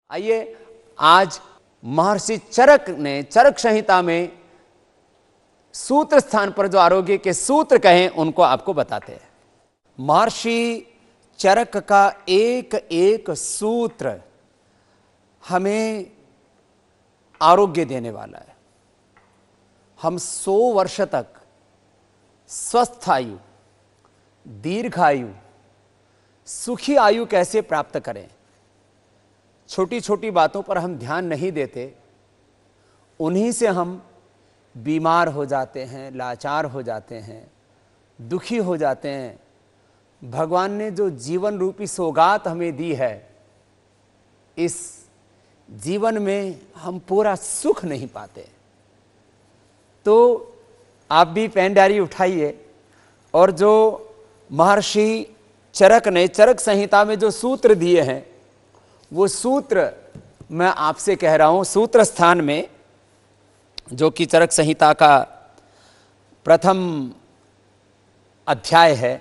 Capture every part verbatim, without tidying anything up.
आइए आज महर्षि चरक ने चरक संहिता में सूत्र स्थान पर जो आरोग्य के सूत्र कहें उनको आपको बताते हैं। महर्षि चरक का एक एक सूत्र हमें आरोग्य देने वाला है। हम सौ वर्ष तक स्वस्थ आयु, दीर्घायु, सुखी आयु कैसे प्राप्त करें, छोटी छोटी बातों पर हम ध्यान नहीं देते, उन्हीं से हम बीमार हो जाते हैं, लाचार हो जाते हैं, दुखी हो जाते हैं। भगवान ने जो जीवन रूपी सौगात हमें दी है, इस जीवन में हम पूरा सुख नहीं पाते। तो आप भी पेन डायरी उठाइए और जो महर्षि चरक ने चरक संहिता में जो सूत्र दिए हैं, वो सूत्र मैं आपसे कह रहा हूं। सूत्र स्थान में, जो कि चरक संहिता का प्रथम अध्याय है,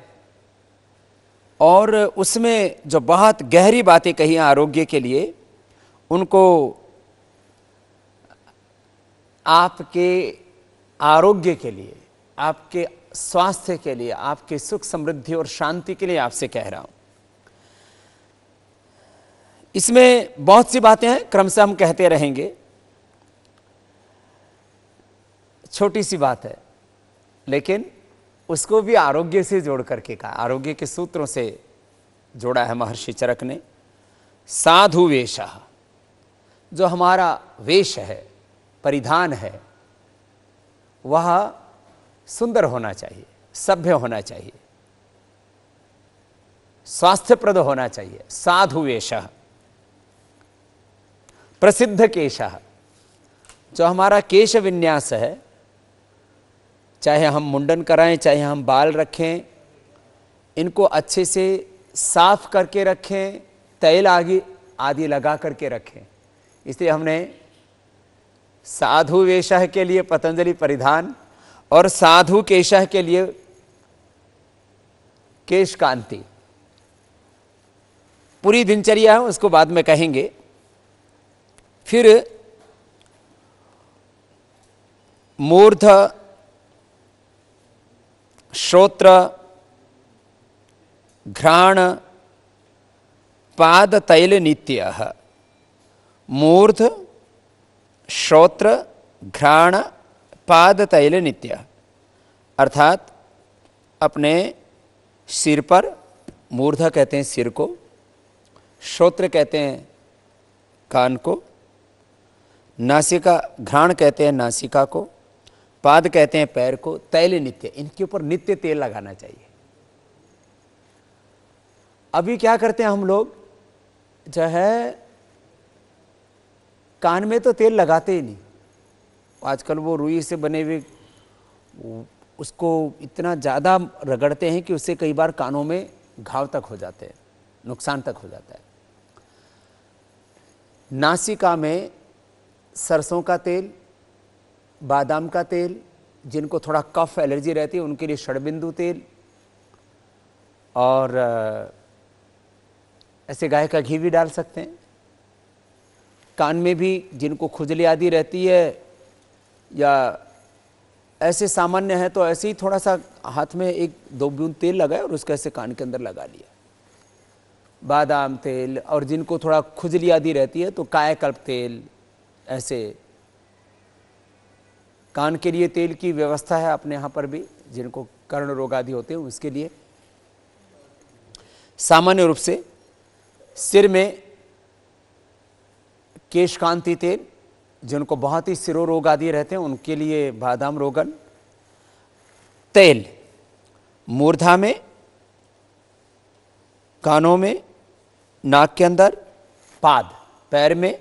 और उसमें जो बहुत गहरी बातें कही हैं आरोग्य के लिए, उनको आपके आरोग्य के लिए, आपके स्वास्थ्य के लिए, आपके सुख समृद्धि और शांति के लिए आपसे कह रहा हूं। इसमें बहुत सी बातें हैं, क्रमशः हम कहते रहेंगे। छोटी सी बात है, लेकिन उसको भी आरोग्य से जोड़ करके कहा, आरोग्य के सूत्रों से जोड़ा है महर्षि चरक ने। साधु वेशः, जो हमारा वेश है, परिधान है, वह सुंदर होना चाहिए, सभ्य होना चाहिए, स्वास्थ्यप्रद होना चाहिए। साधु वेशः। प्रसिद्ध केशः, जो हमारा केश विन्यास है, चाहे हम मुंडन कराएं, चाहे हम बाल रखें, इनको अच्छे से साफ करके रखें, तैल आदि आदि लगा करके रखें। इसलिए हमने साधु वेशः के लिए पतंजलि परिधान और साधु केशः के लिए केश कांति। पूरी दिनचर्या है, उसको बाद में कहेंगे। फिर मूर्ध, श्रोत्र, घ्राण, पाद तैल नित्यः। मूर्ध, श्रोत्र, घ्राण, पाद तैल नित्यः, अर्थात अपने सिर पर, मूर्ध कहते हैं सिर को, श्रोत्र कहते हैं कान को, नासिका, घ्राण कहते हैं नासिका को, पाद कहते हैं पैर को, तैल नित्य, इनके ऊपर नित्य तेल लगाना चाहिए। अभी क्या करते हैं हम लोग, जो है कान में तो तेल लगाते ही नहीं। आजकल वो रुई से बने हुए उसको इतना ज़्यादा रगड़ते हैं कि उससे कई बार कानों में घाव तक हो जाते हैं, नुकसान तक हो जाता है। नासिका में सरसों का तेल, बादाम का तेल, जिनको थोड़ा कफ एलर्जी रहती है उनके लिए षडबिंदु तेल, और ऐसे गाय का घी भी डाल सकते हैं। कान में भी जिनको खुजली आदि रहती है या ऐसे सामान्य है, तो ऐसे ही थोड़ा सा हाथ में एक दो बूंद तेल लगाए और उसको ऐसे कान के अंदर लगा लिया, बादाम तेल। और जिनको थोड़ा खुजली आदि रहती है तो कायाकल्प तेल। ऐसे कान के लिए तेल की व्यवस्था है अपने यहाँ पर भी, जिनको कर्ण रोग आदि होते हैं उसके लिए। सामान्य रूप से सिर में केश कांति तेल, जिनको बहुत ही सिरो रोग आदि रहते हैं उनके लिए बादाम रोगन तेल। मूर्धा में, कानों में, नाक के अंदर, पाद पैर में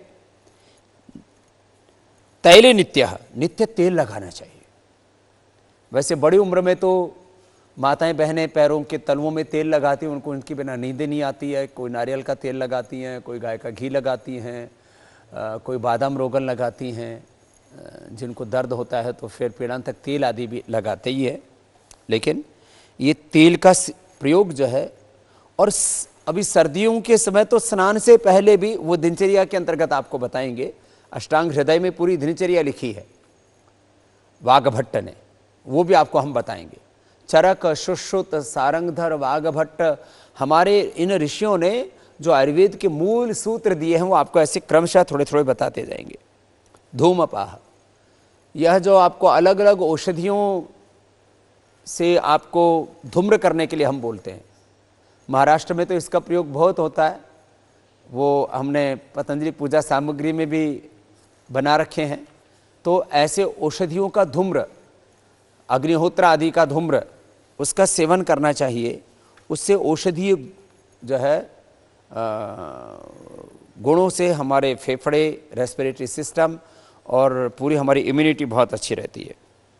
तैल नित्य, नित्य तेल लगाना चाहिए। वैसे बड़ी उम्र में तो माताएं बहनें पैरों के तलवों में तेल लगाती हैं, उनको उनकी बिना नींद नहीं आती है। कोई नारियल का तेल लगाती हैं, कोई गाय का घी लगाती हैं, कोई बादाम रोगन लगाती हैं। जिनको दर्द होता है तो फिर पेड़ां तक तेल आदि भी लगाते ही है। लेकिन ये तेल का प्रयोग जो है, और अभी सर्दियों के समय तो स्नान से पहले भी वो दिनचर्या के अंतर्गत आपको बताएंगे। अष्टांग हृदय में पूरी दिनचर्या लिखी है वाघभट्ट ने, वो भी आपको हम बताएंगे। चरक, सुश्रुत, सारंगधर, वाघभट्ट, हमारे इन ऋषियों ने जो आयुर्वेद के मूल सूत्र दिए हैं वो आपको ऐसे क्रमशः थोड़े थोड़े बताते जाएंगे। धूमपाह, यह जो आपको अलग अलग औषधियों से आपको धूम्र करने के लिए हम बोलते हैं, महाराष्ट्र में तो इसका प्रयोग बहुत होता है, वो हमने पतंजलि पूजा सामग्री में भी बना रखे हैं। तो ऐसे औषधियों का धूम्र, अग्निहोत्र आदि का धूम्र, उसका सेवन करना चाहिए। उससे औषधीय जो है गुणों से हमारे फेफड़े, रेस्पिरेटरी सिस्टम और पूरी हमारी इम्यूनिटी बहुत अच्छी रहती है।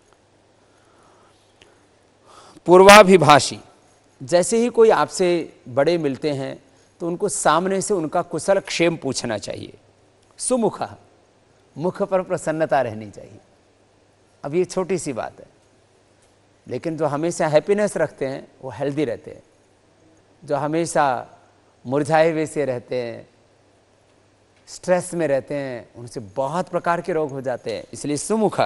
पूर्वाभिभाषी, जैसे ही कोई आपसे बड़े मिलते हैं तो उनको सामने से उनका कुशल क्षेम पूछना चाहिए। सुमुख, मुख पर प्रसन्नता रहनी चाहिए। अब ये छोटी सी बात है, लेकिन जो हमेशा हैप्पीनेस रखते हैं वो हेल्दी रहते हैं। जो हमेशा मुरझाए हुए से रहते हैं, स्ट्रेस में रहते हैं, उनसे बहुत प्रकार के रोग हो जाते हैं। इसलिए सुमुख।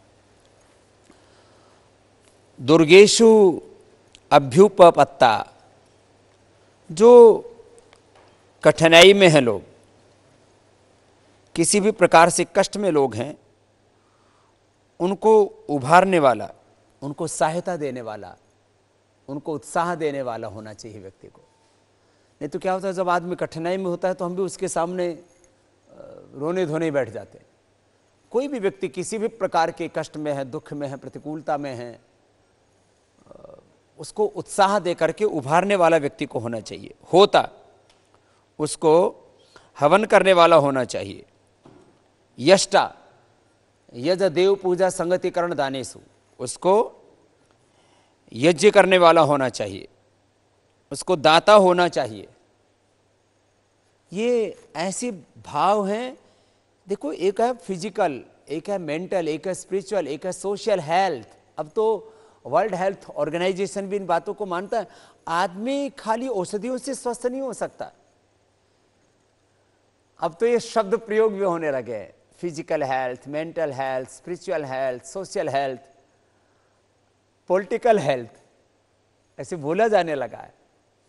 दुर्गेशु अभ्युपपत्ता, जो कठिनाई में हैं लोग, किसी भी प्रकार से कष्ट में लोग हैं, उनको उभारने वाला, उनको सहायता देने वाला, उनको उत्साह देने वाला होना चाहिए व्यक्ति को। नहीं तो क्या होता है, जब आदमी कठिनाई में होता है तो हम भी उसके सामने रोने धोने बैठ जाते हैं। कोई भी व्यक्ति किसी भी प्रकार के कष्ट में है, दुख में है, प्रतिकूलता में है, उसको उत्साह दे करके उभारने वाला व्यक्ति को होना चाहिए। होता, उसको हवन करने वाला होना चाहिए। यष्टा, यज देव पूजा संगतिकरण दानेसु, उसको यज्ञ करने वाला होना चाहिए, उसको दाता होना चाहिए। ये ऐसे भाव हैं। देखो, एक है फिजिकल, एक है मेंटल, एक है स्पिरिचुअल, एक है सोशल हेल्थ। अब तो वर्ल्ड हेल्थ ऑर्गेनाइजेशन भी इन बातों को मानता है। आदमी खाली औषधियों से स्वस्थ नहीं हो सकता। अब तो ये शब्द प्रयोग भी होने लगे हैं, physical health, mental health, spiritual health, social health, political health, ऐसे बोला जाने लगा है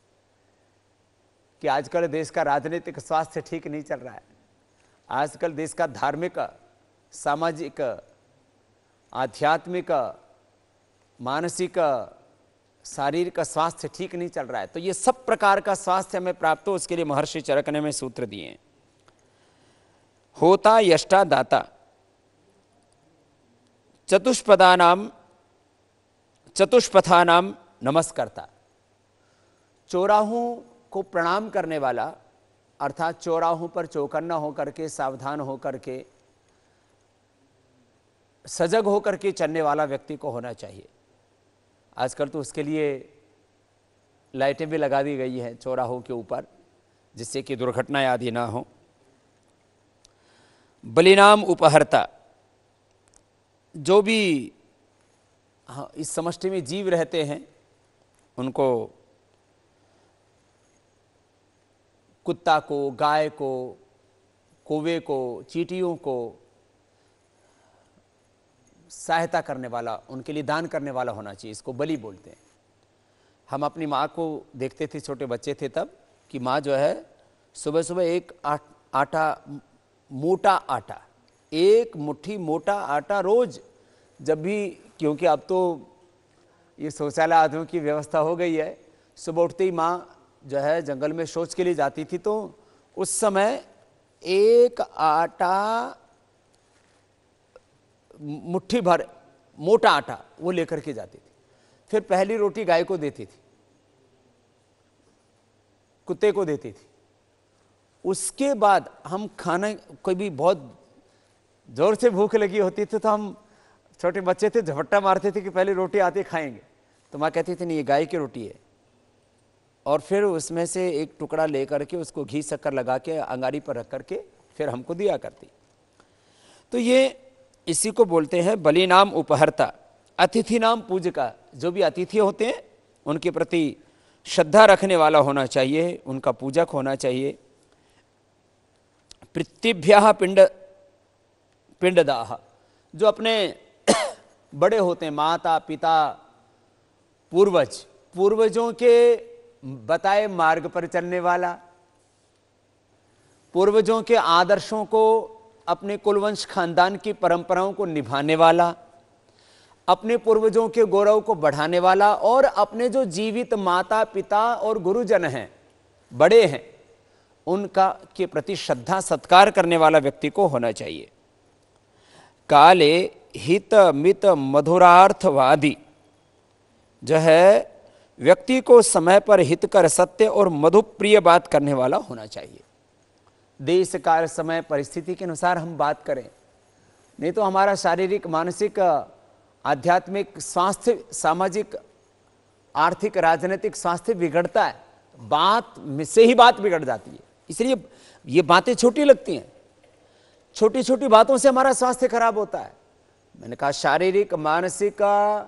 कि आजकल देश का राजनीतिक स्वास्थ्य ठीक नहीं चल रहा है। आजकल देश का धार्मिक, सामाजिक, आध्यात्मिक, मानसिक, शारीरिक स्वास्थ्य ठीक नहीं चल रहा है। तो ये सब प्रकार का स्वास्थ्य हमें प्राप्त हो, उसके लिए महर्षि चरक ने में सूत्र दिए हैं। होता, यष्टा, दाता। चतुष्पदानाम चतुष्पथानाम नमस्कर्ता, चौराहों को प्रणाम करने वाला, अर्थात चौराहों पर चौकन्ना होकर के, सावधान होकर के, सजग होकर के चलने वाला व्यक्ति को होना चाहिए। आजकल तो उसके लिए लाइटें भी लगा दी गई हैं चौराहों के ऊपर, जिससे कि दुर्घटनाएं आदि ना हो। बलिनाम उपहर्ता, जो भी हाँ इस समष्टि में जीव रहते हैं उनको, कुत्ता को, गाय को, कौवे को, चींटियों को सहायता करने वाला, उनके लिए दान करने वाला होना चाहिए। इसको बलि बोलते हैं। हम अपनी माँ को देखते थे, छोटे बच्चे थे तब, कि माँ जो है सुबह सुबह एक आट, आटा मोटा आटा, एक मुट्ठी मोटा आटा रोज, जब भी, क्योंकि अब तो ये शौचालय आदियों की व्यवस्था हो गई है, सुबह उठते ही माँ जो है जंगल में शौच के लिए जाती थी, तो उस समय एक आटा, मुट्ठी भर मोटा आटा वो लेकर के जाती थी। फिर पहली रोटी गाय को देती थी, कुत्ते को देती थी। उसके बाद हम खाना, कोई भी बहुत जोर से भूख लगी होती थी तो हम छोटे बच्चे थे, झपट्टा मारते थे कि पहले रोटी आती खाएंगे। तो माँ कहती थी नहीं, ये गाय की रोटी है, और फिर उसमें से एक टुकड़ा ले करके उसको घी शक्कर लगा के अंगारी पर रख करके फिर हमको दिया करती। तो ये इसी को बोलते हैं बलि नाम उपहर्ता। अतिथि नाम पूजका, जो भी अतिथि होते हैं उनके प्रति श्रद्धा रखने वाला होना चाहिए, उनका पूजक होना चाहिए। पितृभ्यः पिंड पिंडदाह, जो अपने बड़े होते हैं, माता पिता पूर्वज, पूर्वजों के बताए मार्ग पर चलने वाला, पूर्वजों के आदर्शों को, अपने कुलवंश खानदान की परंपराओं को निभाने वाला, अपने पूर्वजों के गौरव को बढ़ाने वाला, और अपने जो जीवित माता पिता और गुरुजन हैं, बड़े हैं, उनका के प्रति श्रद्धा सत्कार करने वाला व्यक्ति को होना चाहिए। काले हित मित मधुरार्थवादी, जो है व्यक्ति को समय पर हितकर सत्य और मधुप्रिय बात करने वाला होना चाहिए। देश काल समय परिस्थिति के अनुसार हम बात करें, नहीं तो हमारा शारीरिक मानसिक आध्यात्मिक स्वास्थ्य, सामाजिक आर्थिक राजनीतिक स्वास्थ्य बिगड़ता है। बात से ही बात बिगड़ जाती है। इसलिए ये बातें छोटी लगती हैं, छोटी छोटी बातों से हमारा स्वास्थ्य खराब होता है। मैंने कहा शारीरिक मानसिक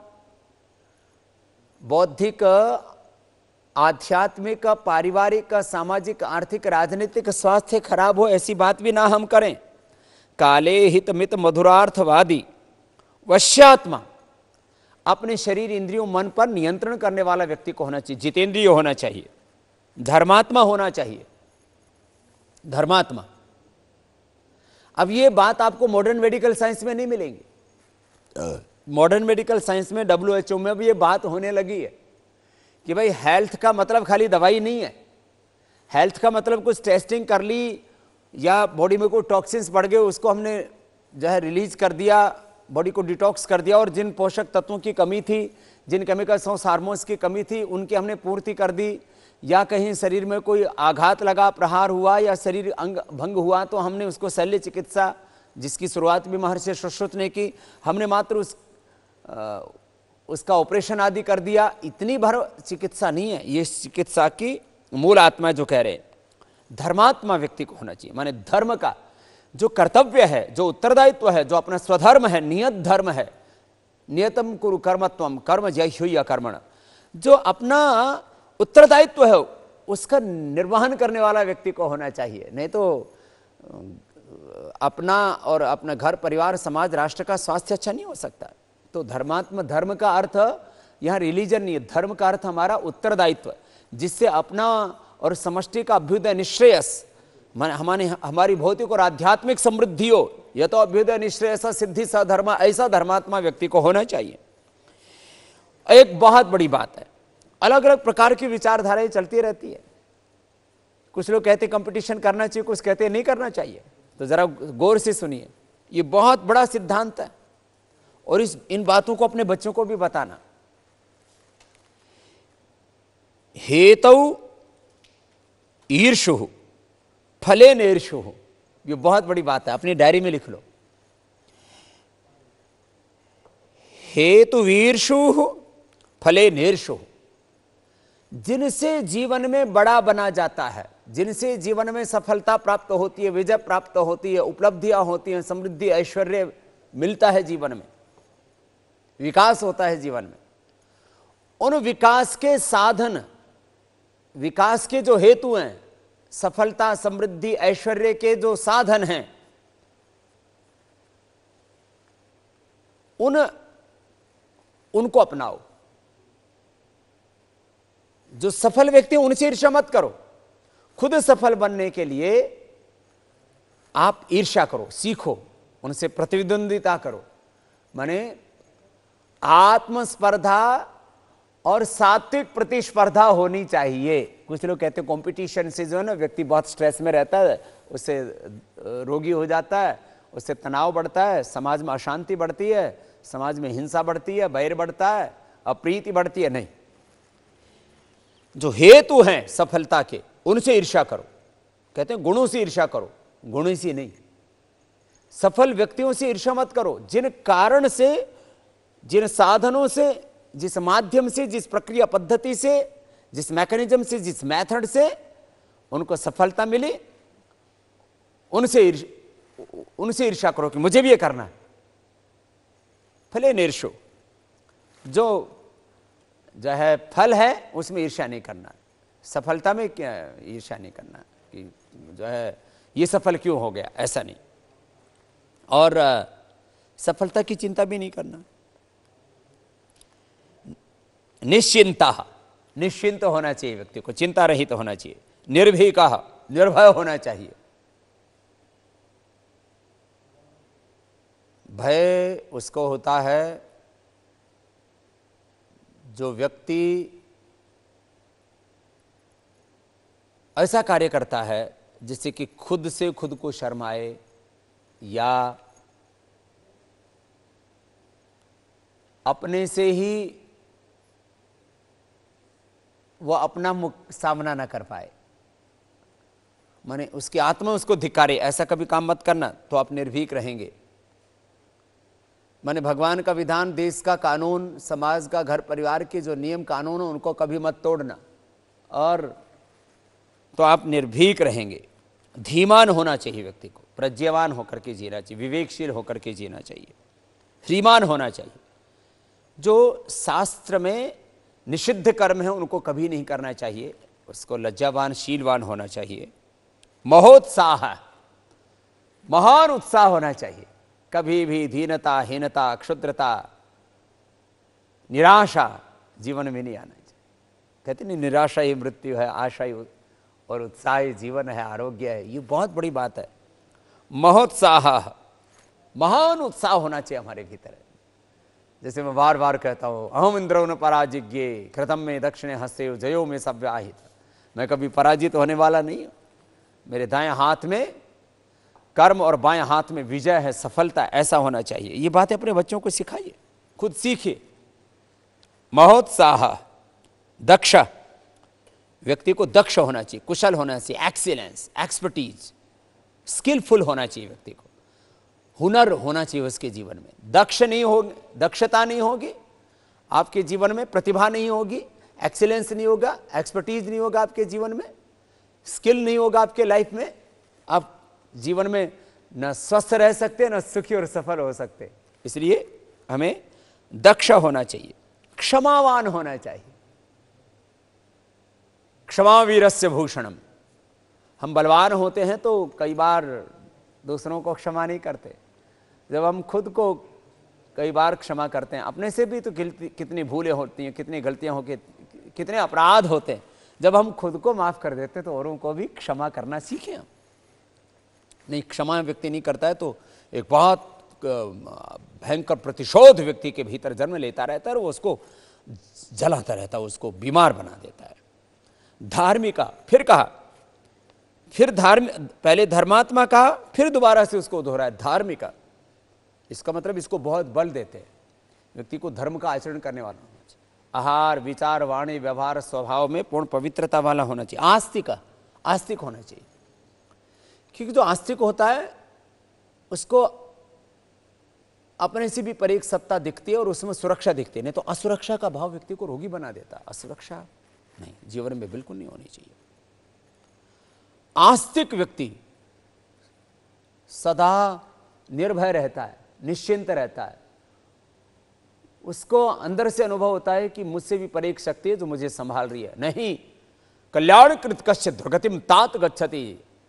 बौद्धिक आध्यात्मिक पारिवारिक सामाजिक आर्थिक राजनीतिक स्वास्थ्य खराब हो, ऐसी बात भी ना हम करें। काले हित मित मधुरार्थवादी वश्यात्मा, अपने शरीर इंद्रियों मन पर नियंत्रण करने वाला व्यक्ति को होना चाहिए। जितेंद्रिय होना चाहिए, धर्मात्मा होना चाहिए, धर्मात्मा। अब ये बात आपको मॉडर्न मेडिकल साइंस में नहीं मिलेंगी। मॉडर्न मेडिकल साइंस में, डब्ल्यू एच ओ में भी ये बात होने लगी है कि भाई हेल्थ का मतलब खाली दवाई नहीं है। हेल्थ का मतलब कुछ टेस्टिंग कर ली, या बॉडी में कोई टॉक्सिन्स बढ़ गए उसको हमने जो है रिलीज कर दिया, बॉडी को डिटॉक्स कर दिया, और जिन पोषक तत्वों की कमी थी, जिन केमिकल्स और हार्मोन्स की कमी थी, उनकी हमने पूर्ति कर दी। या कहीं शरीर में कोई आघात लगा, प्रहार हुआ, या शरीर अंग भंग हुआ, तो हमने उसको शल्य चिकित्सा, जिसकी शुरुआत भी महर्षि सुश्रुत ने की, हमने मात्र उस आ, उसका ऑपरेशन आदि कर दिया। इतनी भर चिकित्सा नहीं है। ये चिकित्सा की मूल आत्मा जो कह रहे हैं, धर्मात्मा व्यक्ति को होना चाहिए। माने धर्म का जो कर्तव्य है, जो उत्तरदायित्व है, जो अपना स्वधर्म है, नियत धर्म है, नियतम कुरु कर्मत्वम कर्म जय कर्मण, जो अपना उत्तरदायित्व है उसका निर्वहन करने वाला व्यक्ति को होना चाहिए। नहीं तो अपना और अपना घर परिवार समाज राष्ट्र का स्वास्थ्य अच्छा नहीं हो सकता। तो धर्मात्मा, धर्म का अर्थ यहाँ रिलीजन नहीं है, धर्म का अर्थ हमारा उत्तरदायित्व, जिससे अपना और समष्टि का अभ्युदय निश्रेयस, हमारे हमारी भौतिक और आध्यात्मिक समृद्धि हो। यह तो अभ्युदय निश्रेयस सिद्धि स धर्म, ऐसा धर्मात्मा व्यक्ति को होना चाहिए। एक बहुत बड़ी बात है, अलग अलग प्रकार की विचारधाराएं चलती रहती है। कुछ लोग कहते कंपटीशन करना चाहिए, कुछ कहते नहीं करना चाहिए। तो जरा गौर से सुनिए, ये बहुत बड़ा सिद्धांत है, और इस इन बातों को अपने बच्चों को भी बताना। हेतौ ईर्षु फले नेर्षु, ये बहुत बड़ी बात है, अपनी डायरी में लिख लो। हेतु वीर्षु फले नेर्षु, जिनसे जीवन में बड़ा बना जाता है, जिनसे जीवन में सफलता प्राप्त होती है, विजय प्राप्त होती है, उपलब्धियां होती हैं, समृद्धि ऐश्वर्य मिलता है, जीवन में विकास होता है जीवन में, उन विकास के साधन, विकास के जो हेतु हैं, सफलता समृद्धि ऐश्वर्य के जो साधन हैं, उन उनको अपनाओ। जो सफल व्यक्ति हैं उनसे ईर्ष्या मत करो। खुद सफल बनने के लिए आप ईर्ष्या करो, सीखो, उनसे प्रतिद्वंदिता करो। माने आत्मस्पर्धा और सात्विक प्रतिस्पर्धा होनी चाहिए। कुछ लोग कहते हैं कंपटीशन से जो है ना व्यक्ति बहुत स्ट्रेस में रहता है, उससे रोगी हो जाता है, उससे तनाव बढ़ता है, समाज में अशांति बढ़ती है, समाज में हिंसा बढ़ती है, बैर बढ़ता है, अप्रीति बढ़ती है। नहीं, जो हेतु हैं सफलता के उनसे ईर्ष्या करो। कहते हैं गुणों से ईर्ष्या करो, गुणों से नहीं। सफल व्यक्तियों से ईर्ष्या मत करो, जिन कारण से, जिन साधनों से, जिस माध्यम से, जिस प्रक्रिया पद्धति से, जिस मैकेनिज्म से, जिस मेथड से उनको सफलता मिली, उनसे उनसे ईर्ष्या करो कि मुझे भी ये करना है। फले नेर्षु, जो जो है फल है उसमें ईर्ष्या नहीं करना, सफलता में क्या ईर्ष्या नहीं करना कि जो है ये सफल क्यों हो गया, ऐसा नहीं। और सफलता की चिंता भी नहीं करना। निश्चिंता, निश्चिंत होना चाहिए व्यक्ति को, चिंता रहित तो होना चाहिए। निर्भीका, निर्भय होना चाहिए। भय उसको होता है जो व्यक्ति ऐसा कार्य करता है जिससे कि खुद से खुद को शर्माए या अपने से ही वो अपना मुख सामना ना कर पाए, माने उसकी आत्मा उसको धिक्कारे, ऐसा कभी काम मत करना, तो आप निर्भीक रहेंगे। माने भगवान का विधान, देश का कानून, समाज का, घर परिवार के जो नियम कानून हो उनको कभी मत तोड़ना, और तो आप निर्भीक रहेंगे। धीमान होना चाहिए व्यक्ति को, प्रज्ञावान होकर के जीना चाहिए, विवेकशील होकर के जीना चाहिए, श्रीमान होना चाहिए। जो शास्त्र में निषिद्ध कर्म है उनको कभी नहीं करना चाहिए, उसको लज्जावान शीलवान होना चाहिए। महोत्साह, महान उत्साह होना चाहिए, कभी भी दीनता, हीनता, क्षुद्रता, निराशा जीवन में नहीं आना चाहिए। कहते नहीं, निराशा ही मृत्यु है, आशा ही और उत्साह ही जीवन है, आरोग्य है। ये बहुत बड़ी बात है। महोत्साह, महान उत्साह होना चाहिए हमारे भीतर। जैसे मैं बार बार कहता हूँ, अहम इंद्रो न पराजिज्ञे कृतम में दक्षिणे हस्ते जयो में सव्याहित। मैं कभी पराजित होने वाला नहीं हूँ। मेरे दाएं हाथ में कर्म और बाएं हाथ में विजय है, सफलता, ऐसा होना चाहिए। ये बातें अपने बच्चों को सिखाइए, खुद सीखिए। महोत्साह, दक्ष, व्यक्ति को दक्ष होना चाहिए, कुशल होना चाहिए, एक्सीलेंस, एक्सपर्टीज, स्किलफुल होना चाहिए व्यक्ति को, हुनर होना चाहिए उसके जीवन में। दक्ष नहीं हो, दक्षता नहीं होगी आपके जीवन में, प्रतिभा नहीं होगी, एक्सीलेंस नहीं होगा, एक्सपर्टीज नहीं होगा आपके जीवन में, स्किल नहीं होगा आपके लाइफ में, आप जीवन में न स्वस्थ रह सकते, न सुखी और सफल हो सकते। इसलिए हमें दक्ष होना चाहिए, क्षमावान होना चाहिए। क्षमा वीरस्य भूषणम। हम बलवान होते हैं तो कई बार दूसरों को क्षमा नहीं करते। जब हम खुद को कई बार क्षमा करते हैं, अपने से भी तो कितनी भूलें होती हैं, कितनी गलतियां होती, कितने अपराध होते हैं। जब हम खुद को माफ कर देते हैं तो औरों को भी क्षमा करना सीखें हम। नहीं, क्षमा व्यक्ति नहीं करता है तो एक बहुत भयंकर प्रतिशोध व्यक्ति के भीतर जन्म लेता रहता है और वो उसको जलाता रहता है, उसको बीमार बना देता है। धार्मिका, फिर कहा, फिर धार्मिक, पहले धर्मात्मा कहा, फिर दोबारा से उसको दोहराया धार्मिका। इसका मतलब इसको बहुत बल देते हैं, व्यक्ति को धर्म का आचरण करने वाला होना चाहिए। आहार, विचार, वाणी, व्यवहार, स्वभाव में पूर्ण पवित्रता वाला होना चाहिए। आस्तिक, आस्तिक होना चाहिए, क्योंकि जो आस्तिक होता है उसको अपने से भी परे एक सत्ता दिखती है और उसमें सुरक्षा दिखती है। नहीं तो असुरक्षा का भाव व्यक्ति को रोगी बना देता है। असुरक्षा नहीं, जीवन में बिल्कुल नहीं होनी चाहिए। आस्तिक व्यक्ति सदा निर्भय रहता है, निश्चिंत रहता है। उसको अंदर से अनुभव होता है कि मुझसे भी परे एक शक्ति है जो मुझे संभाल रही है। नहीं, कल्याण कृत कश्चित् दुर्गतिम तात गच्छति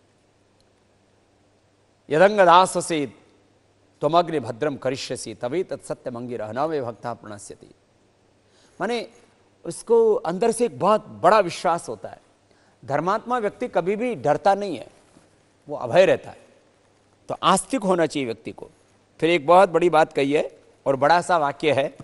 यदंगदास से त्वमग्नि भद्रम करिष्यसि तभी तत्सत्यम अंगिरः न मे भक्तः प्रणश्यति। माने उसको अंदर से एक बहुत बड़ा विश्वास होता है। धर्मात्मा व्यक्ति कभी भी डरता नहीं है, वो अभय रहता है। तो आस्तिक होना चाहिए व्यक्ति को। फिर एक बहुत बड़ी बात कही है और बड़ा सा वाक्य है,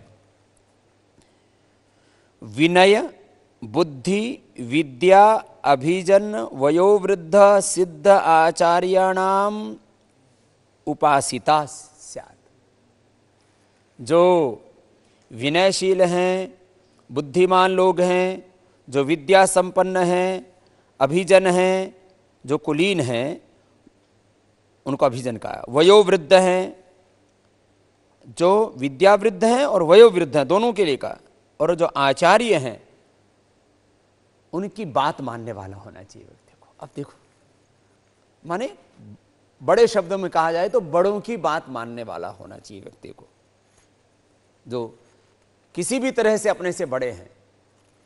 विनय, बुद्धि, विद्या, अभिजन, वयोवृद्ध, सिद्ध आचार्याणाम उपासिता स्यात्। जो विनयशील हैं, बुद्धिमान लोग हैं, जो विद्या संपन्न हैं, अभिजन हैं, जो कुलीन हैं, उनको अभिजन कहा। वयोवृद्ध हैं, जो विद्यावृद्ध हैं और वयोवृद्ध हैं, दोनों के लिए कहा। और जो आचार्य हैं उनकी बात मानने वाला होना चाहिए व्यक्ति को। अब देखो, माने बड़े शब्दों में कहा जाए तो बड़ों की बात मानने वाला होना चाहिए व्यक्ति को, जो किसी भी तरह से अपने से बड़े हैं,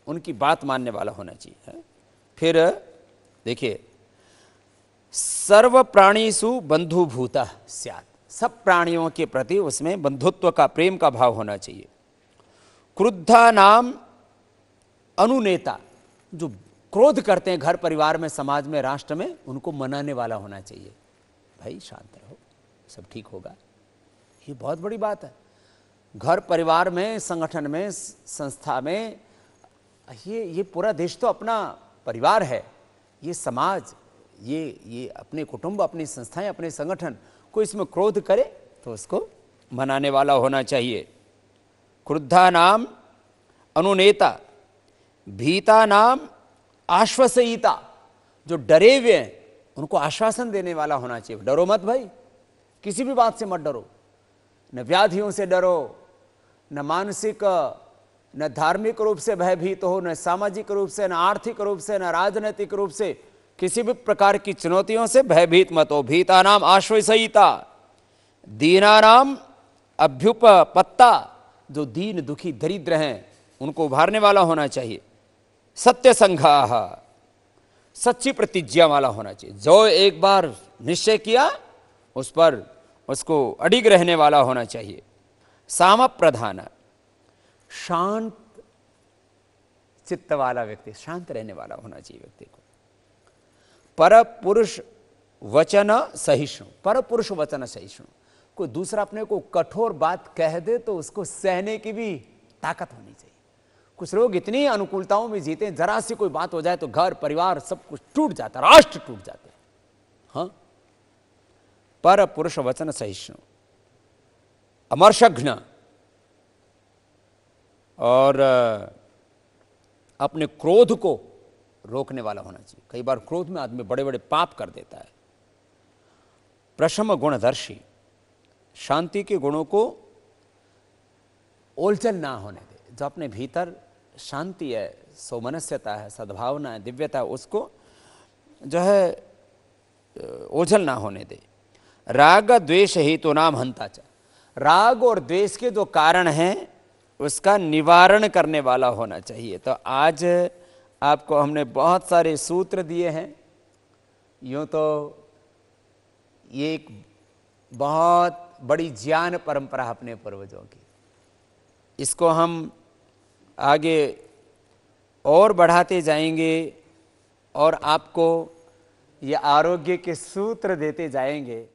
उनकी बात मानने वाला होना चाहिए है? फिर देखिए, सर्व प्राणीसु बंधुभूता स्यात्, सब प्राणियों के प्रति उसमें बंधुत्व का, प्रेम का भाव होना चाहिए। क्रुद्धा नाम अनुनेता, जो क्रोध करते हैं घर परिवार में, समाज में, राष्ट्र में, उनको मनाने वाला होना चाहिए। भाई शांत रहो, सब ठीक होगा। ये बहुत बड़ी बात है। घर परिवार में, संगठन में, संस्था में, ये ये पूरा देश तो अपना परिवार है। ये समाज, ये ये अपने कुटुंब, अपनी संस्थाएं, अपने संगठन, कोई इसमें क्रोध करे तो उसको मनाने वाला होना चाहिए। क्रुद्धा नाम अनुनेता, भीता नाम आश्वसयिता, जो डरे हुए हैं उनको आश्वासन देने वाला होना चाहिए। डरो मत भाई, किसी भी बात से मत डरो, न व्याधियों से डरो, न मानसिक, न धार्मिक रूप से भयभीत हो, न सामाजिक रूप से, न आर्थिक रूप से, न राजनीतिक रूप से, किसी भी प्रकार की चुनौतियों से भयभीत मत हो। भीता नाम आश्वसयिता, दीना नाम अभ्युपपत्ता, जो दीन दुखी दरिद्र हैं उनको उभारने वाला होना चाहिए। सत्य संघाह, सच्ची प्रतिज्ञा वाला होना चाहिए। जो एक बार निश्चय किया उस पर उसको अडिग रहने वाला होना चाहिए। साम प्रधान, शांत चित्त वाला व्यक्ति, शांत रहने वाला होना चाहिए व्यक्ति को। पर पुरुष वचन सहिष्णु, पर पुरुष वचन सहिष्णु, कोई दूसरा अपने को कठोर बात कह दे तो उसको सहने की भी ताकत होनी चाहिए। कुछ लोग इतनी अनुकूलताओं में जीते हैं, जरा सी कोई बात हो जाए तो घर परिवार सब कुछ टूट जाता, राष्ट्र टूट जाते हैं। हाँ, पर पुरुष वचन सहिष्णु, अमर्षघ्न, और अपने क्रोध को रोकने वाला होना चाहिए। कई बार क्रोध में आदमी बड़े बड़े पाप कर देता है। प्रशम गुणदर्शी, शांति के गुणों को ओलचल ना होने दे। जो अपने भीतर शांति है, सौमनस्यता है, सद्भावना है, दिव्यता है, उसको जो है ओझल ना होने दे। राग द्वेष हेतु नाम हंता च, राग और द्वेष के जो कारण हैं उसका निवारण करने वाला होना चाहिए। तो आज आपको हमने बहुत सारे सूत्र दिए हैं। यूँ तो ये एक बहुत बड़ी ज्ञान परंपरा अपने पूर्वजों की, इसको हम आगे और बढ़ाते जाएंगे और आपको ये आरोग्य के सूत्र देते जाएंगे।